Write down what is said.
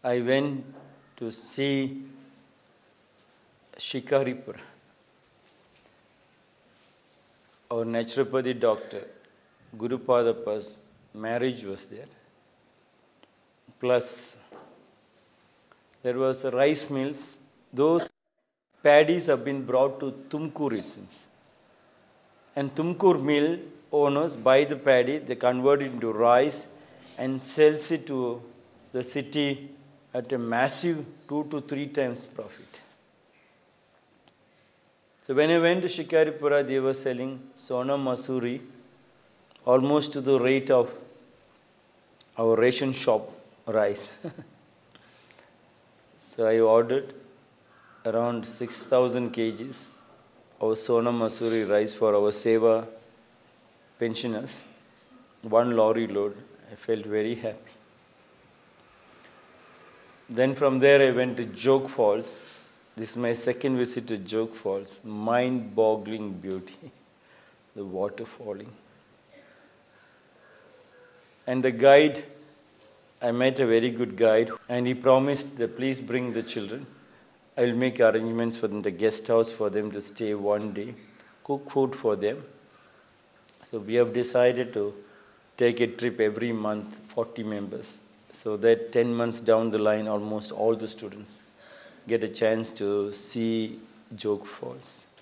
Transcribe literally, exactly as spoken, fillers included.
I went to see Shikaripura. Our naturopathy doctor, Guru Padapa's marriage was there. Plus, there was rice mills. Those paddies have been brought to Tumkur, it seems. And Tumkur mill owners buy the paddy, they convert it into rice and sells it to the city at a massive two to three times profit. So when I went to Shikaripura, they were selling Sona Masuri almost to the rate of our ration shop rice. So I ordered around six thousand kgs of Sona Masuri rice for our Seva pensioners. One lorry load. I felt very happy. Then from there I went to Jog Falls. This is my second visit to Jog Falls. Mind-boggling beauty. The water falling. And the guide, I met a very good guide, and he promised that please bring the children. I will make arrangements for them, the guest house for them to stay one day, cook food for them. So we have decided to take a trip every month, forty members, so that ten months down the line, almost all the students get a chance to see Jog Falls.